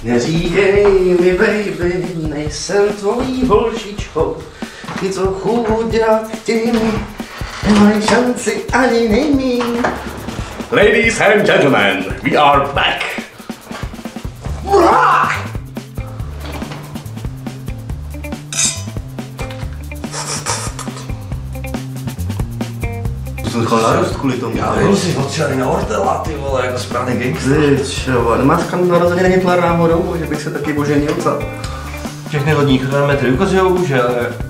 Neříkej mi, baby, nejsem tvojí holčičkou. Ty, co chůvu dělat chtějí, nemají šanci ani nejmín. Ladies and gentlemen, we are back. Jsem nechal narost kvůli tomu. Já vím, jsi odčeli na Ortela, ty vole, jako správný gangster. Ty čo, nemáš narozeniny Hitlera náhodou, že bych se taky oženil, co? Všechny lodní chronometry ukazujou, že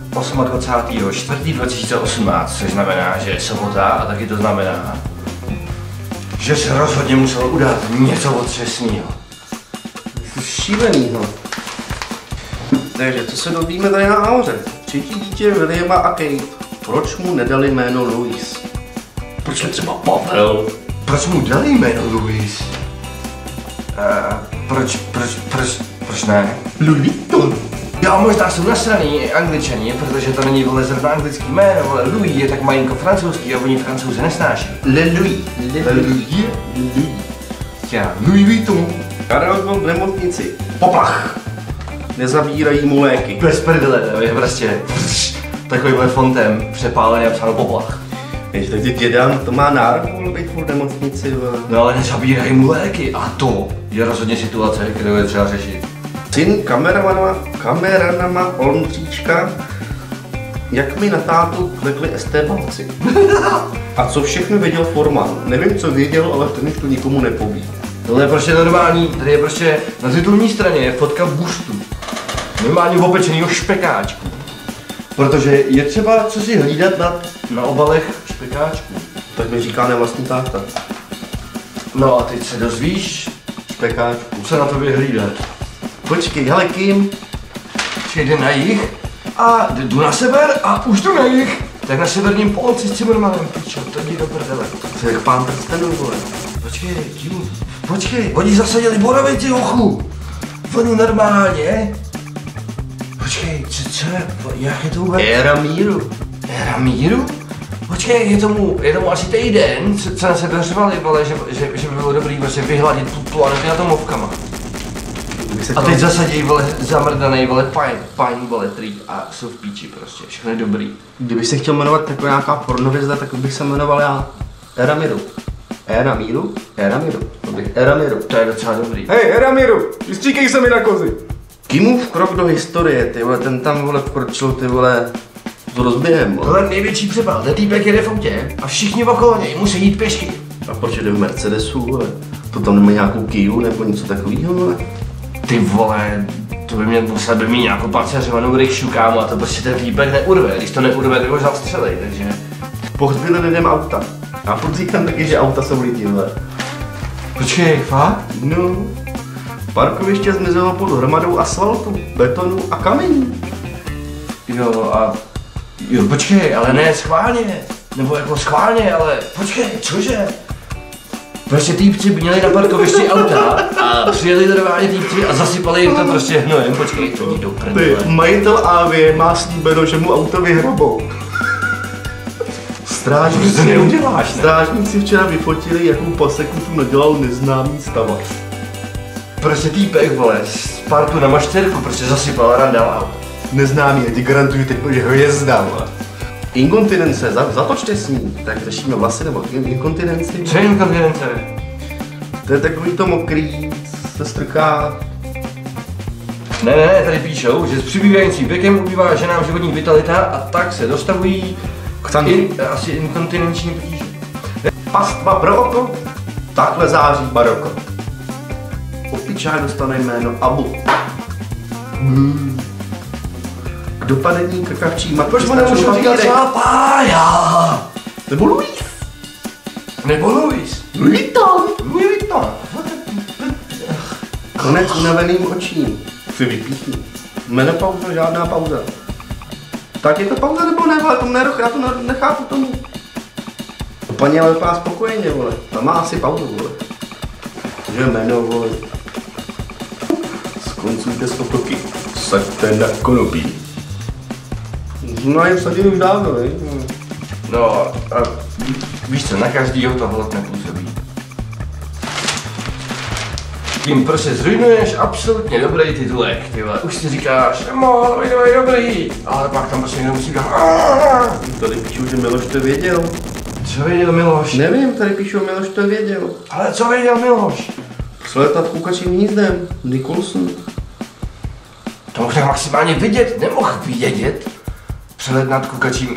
28.4.2018, což znamená, že je sobota a taky to znamená, že se rozhodně musel udát něco otřesného. Šílenýho. Takže co se dozvíme tady na nahoře? Třetí dítě Williama a Kate. Proč mu nedali jméno Louis? Proč je třeba Pavel? Proč mu dali jméno Louis? Proč ne? Louis Vuitton. Jo, možná jsou nasraný Angličani, protože to není vole zrovna anglický jméno, ale Louis je tak malinko francouzský a oni Francouze nesnáší. Le Louis. Louis Vuitton. Karel byl v nemocnici. Poplach. Nezabírají mu léky. Bez prdele, je prostě takovýhle fontem přepálený a psáno poplach. Víš, tak děda to má nárok být v nemocnici. No ale nezabírají mu léky a to je rozhodně situace, kterou je třeba řešit. Syn kameranama Olmříčka, jak mi na tátu klekli estébáci. A co všechno věděl Forman. Nevím, co věděl, ale ten už to nikomu nepoví. Tohle je prostě normální, tady je prostě na titulní straně je fotka buštu. Normálně opečenýho špekáčku. Protože je třeba co si hlídat na obalech špekáčku. Tak mi říká nevlastní táta. No a teď se dozvíš, Špekáčku. co na tobě hlídat. Počkej, hele Kim. Jde na jih a jdu na sever a už jdu na jih. Tak na severním polci s Cimrmanem, pičo, to jdi do prdele. To je jak pán prstenů, vole. Počkej, oni zasadili borovici, ochu. Oni normálně. Počkej, co je, jak je to vůbec? Éra míru. Éra míru? Počkej, je tomu asi týden, co na sebe řvali, vole, že by bylo dobrý prostě vyhladit tu planetu atomovkama. A teď zasadí, vole, zamrdanej, vole, paň, vole, trý a jsou v píči prostě, všechno je dobrý. Kdybych se chtěl jmenovat jako nějaká pornovězda, tak bych se jmenoval já Éra míru. Éra míru? Éra míru. Éra míru. To je docela dobrý. Hej, Éra míru, vystříkej se mi na kozy. Kimův krok do historie, ty vole, ten tam, vole, vkročil, ty vole, s rozběhem, vole. Tohle největší přepad, ten týpek jede v autě a všichni okolo něj musí jít pěšky. A proč jde v Mercedesu, vole? To tam nemá nějakou Kiu nebo něco takového, vole? Ty vole, to by mě musel by mít nějakou paceřovanou rikšu, kámo, a to prostě ten týpek neurve, když to neurve, tak ho zastřelej, takže... Pohřbili lidem auta. A furt říkám taky, že auta jsou lidi, vole. Počkej, fakt? No. Parkoviště zmizelo pod hromadou asfaltu, betonu a kamení. Jo, počkej, ale ne schválně, nebo jako schválně, ale počkej, cože? Prostě týpci měli na parkovišti auta a přijeli normálně týpci a zasypali jim to prostě hnojem, počkej, to jdi do prdele. Ty, majitel AV má slíbeno, že mu auto vyhrabou. Strážníci včera vyfotili, jakou paseku tu nadělal neznámý stavař. Prostě týpek, vole, z partu na maštěrku prostě zasypal randál auto. Neznámý, já ti garantuju teď, že hvězda, vole. Inkontinence, zatočte s ní. Tak řešíme vlasy nebo inkontinenci. Co je inkontinence? To je takový to mokrý, se strká. Ne, tady píšou, že s přibývajícím věkem ubývá ženám životní vitalita a tak se dostavují asi inkontinenční potíže. Pastva pro oko, takhle září baroko. Opičák dostane jméno Abu. K dopadení krkavčí matky. Proč mu nemůžu říkat třeba Pája? Nebo Louis. Louis Vuitton. Konec unaveným očím. Si vypíchni. Menopauza, žádná pauza. Tak je to pauza nebo ne, ale já to nechápu tomu. Paní ale vypadá spokojeně, vole. Ta má asi pauzu, vole. Že jméno, vole. Skoncujte s otoky. Saďte na konopí. No je vsadil už dávno, ne? No a víš co, na každýho to hlad nepůsobí. Tím prostě zrujnuješ absolutně dobrý titulek, ty vole. Už si říkáš, mohl být dobrý, ale pak tam prostě někdo musí říkat Tady píšu, že Miloš to věděl. Co věděl Miloš? Nevím, tady píšu, Miloš to věděl. Ale co věděl Miloš? Sletat kukačím hnízdem, Nicholson. To mohl tak maximálně vidět, nemohl vědět. Přelet nad kukačím.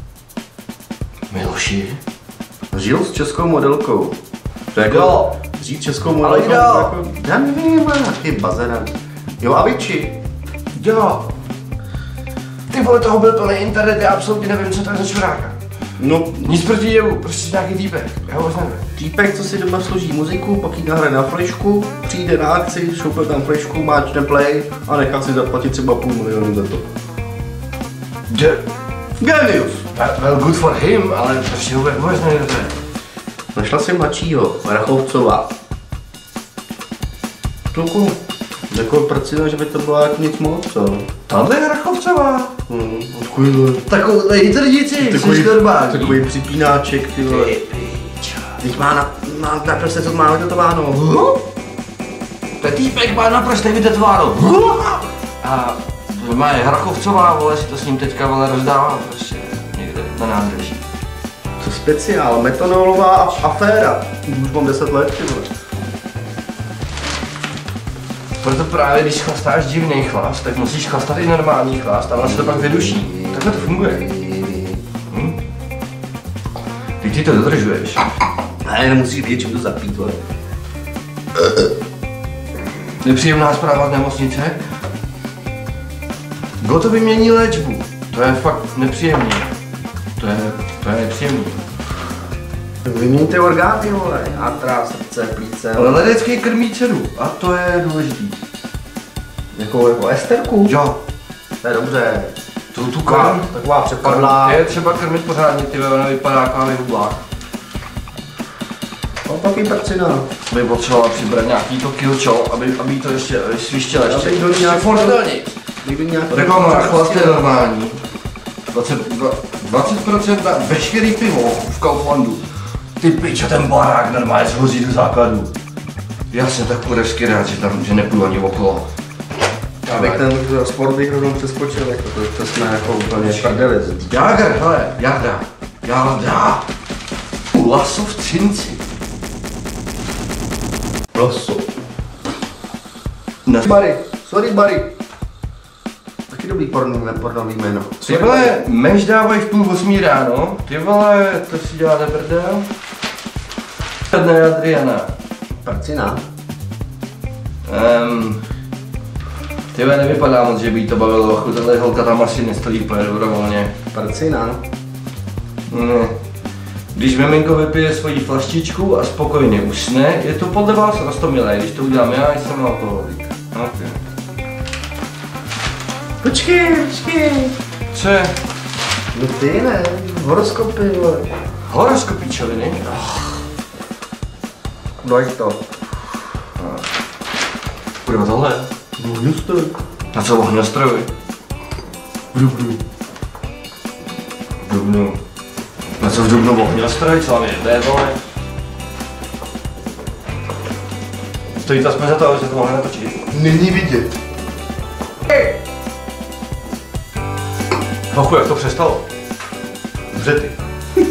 Miloši? Žil s českou modelkou. To jako Jo. Říct českou modelkou. Ale kdo? Já nevím, ty bazera. Jo, Avicii. Jo. Ty vole, toho byl plný internet, já absolutně nevím, co to je za čuráka. No, Nic proti jevu, prostě nějaký týpek, já ho nevím. týpek, co si doma složí muziku, pak ji nahraje na flešku, přijde na akci, šoupe tam flešku, máčne play a nechá si zaplatit třeba 500 000 za to. Genius! Well, good for him, ale prostě vůbec nevím, to je. Našla si mladšího, Rachovcová. Kluku, jako prcina, že by to bylo jako nic moc, co? Tahle je Rachovcová. Takovýhle. Takový hitrdici, jsi normální. Takový připínáček, ty vole. Teď má na prste, co má vytetováno. Ten týpek má naprosto vytetováno. A má je Rachovcová, vole, si to s ním teďka vole rozdává prostě někde na nádraží. Co speciál, metanolová aféra. Už mám 10 let, ty vole. Proto právě, když chlastáš divný chlast, tak musíš chlastat i normální chlast a ono se to pak vyduší. Takhle to funguje. Ty to dodržuješ. Ne, nemusíš vědět, čím to zapít, vole. Nepříjemná zpráva z nemocnice. Kdo to vymění léčbu? To je fakt nepříjemný. To je nepříjemný. Vyměňte orgány, vole. Játra, srdce, plíce. Ale ledecký krmí dceru. A to je důležitý. Jako Esterku? Jo. To je dobře. Tu krm. Taková přepadlá. Je třeba krmit pořádně, ty ona vypadá jako na hublách. No taky prcina. By potřebovala přibrat nějaký to kilčo, aby to ještě svištěla ještě. Aby do nějak Reklama na chlast je normální. 20% na veškerý pivo v Kauflandu. Ty pičo, ten barák normálně zhoří do základu. Já jsem tak kurevsky rád, že nepůjdu ani okolo. Abych ten sport bych rovnou přeskočil, jako to jsme jako úplně prdeli. Jágr, hele, Jagda. Laso v Cinci. Laso. Barry, sorry Barry. Taky dobrý pornový jméno. Ty vole, mež dávají v 7:30 ráno, ty vole, to si děláte prdel. Dne Adriana. Prcina. Ty vole, nevypadá moc, že by jí to bavilo, tahle holka tam asi nestojí úplně dobrovolně. Prcina. Ne. Když miminko vypije svoji flaštičku a spokojně usne, je to podle vás roztomilé, když to udělám já, jsem alkoholik. Okay. Počkej. Co je? No ty ne, horoskopy, vole. Horoskopíčoviny? No jak to? Kurva tohle? Ohňostroj. Na co ohňostroj? V Dubnu. Na co v Dubnu ohňostroj? Co vám je, vole? Stojí to aspoň za to, že to mohli natočit. Není vidět. Hochu, jak to přestalo? Dobře ty.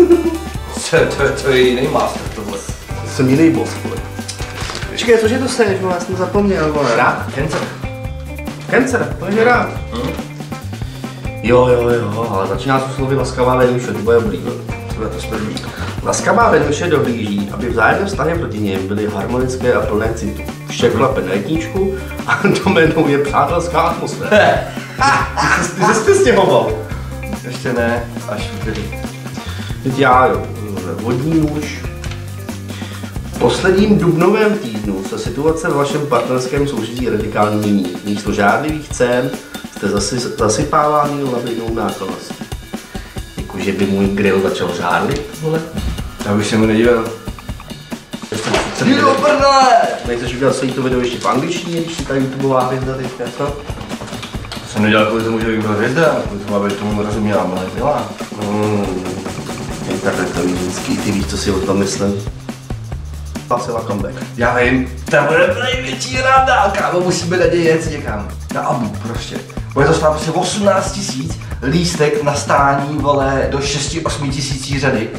To je jiný master tohle. Jsem jiný boss, vole. Počkej, cože to seš, vole, já jsem zapomněl, vole. Rád? Cancer. Cancer, to je rád. Jo, ale začíná se slovy laskavá Venuše, to bude dobrý, to smrdí. Laskavá Venuše dohlíží, aby vzájemné vztahy proti něm byly harmonické a plné citu. Vše klape na jedničku a doménou je přátelská atmosféra. Ty jsi stěhoval. Ještě ne, až vždy. Teď já, jo, vodní muž. V posledním dubnovém týdnu se situace v vašem partnerském soužití radikálně mění. Místo žádlivých cen jste zasypáváni lavinou nákladností. Jakože by můj grill začal žárlit, vole. Já bych se mu nedíval. Jdi do prdele! Nechceš udělat svý to video ještě v angličtině, když si ta YouTubeová hvězda teďka, co? Jsem nedělal kvůli tomu, že bych byl hvězda, kvůli tomu, aby tomu rozuměla moje milá. Internetový vždycky, ty víš, co si o tom myslím. Pacela comeback. Já vím, to bude největší randa, kámo, musíme naději jet někam. Na Abu prostě. Bude to stát prostě 18 000 lístek na stání, vole, do 6-8 tisící řady.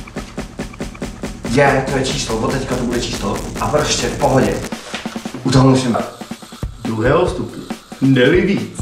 To je číslo, od teďka to bude číslo. A prostě v pohodě. U toho musím. Druhého stupně. Neli víc.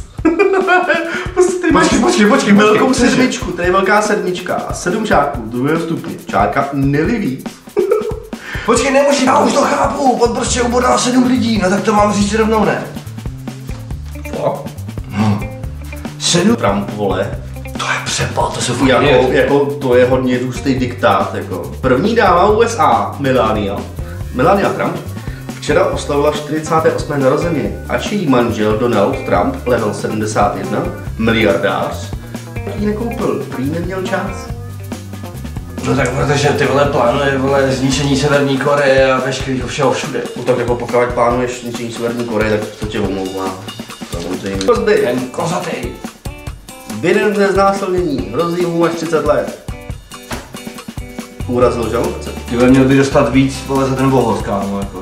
Počkej, Velkou sedmičku, tady je velká sedmička a 7 čárků druhého stupně. Čárka neli víc. Počkej, nemůžu, já už to chápu, on prostě ubodal 7 lidí, no tak to mám říct rovnou, ne? Co? 7? Trump, vole. To je přepal, to se fakt jako to je hodně důstý diktát, jako. První dáma USA, Melania Trump, včera oslavila 48. narozeniny, ač její manžel Donald Trump, level 71, miliardář, ji nekoupil, prý neměl čas. No tak protože ty vole plánuje vole zničení Severní Koreje a veškerýho všeho všude. No tak jako pokud plánuješ zničení Severní Koreje, tak to tě omlouvá. Samozřejmě. Ten kozatej. Biden ze znásilnění, hrozí mu až 30 let. Urazil žalobce. Ty měl by dostat víc vole za ten bohos, kámo, jako.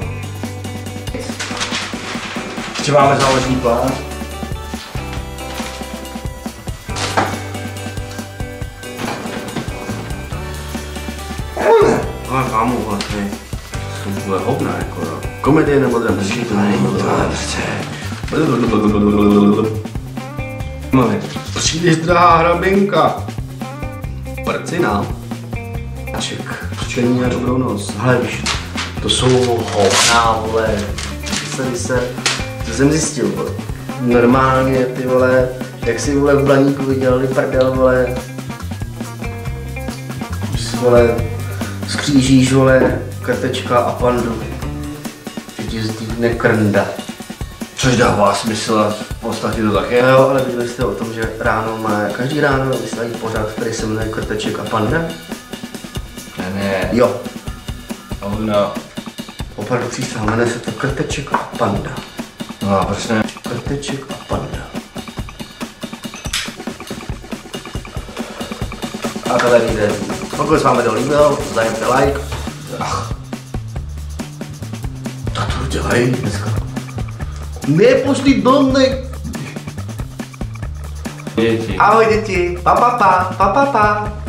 Ještě máme záložní plán. Ale kámo, vlastně jsou vole hovna, jako jo. Komedie nebo dramatický to není. Příliš drahá hrabinka. Prcina. Ček. Čení na dobrou noc. Hele víš, to jsou hovna, vole. To jsem zjistil, vole. Normálně ty vole, jak si vole v Blaníku vydělali prdel, vole. Vole, skřížíš, vole, krtečka a pandu. Že ti zdýchne krnda. Což dává smysl a v podstatě to tak je. Jo, ale viděli jste o tom, že ráno každý ráno vysílají pořád, který se jmenuje Krteček a panda? Ne. Jo. Oh no. Opravdu přísahám, jmenuje se to Krteček a panda. No a proč ne? Krteček a panda. A tohle jde. Pokud se vám video líbilo, dajte like. Tak to dělej dneska. Nepošli donek. Děti. Ahoj děti. Pa.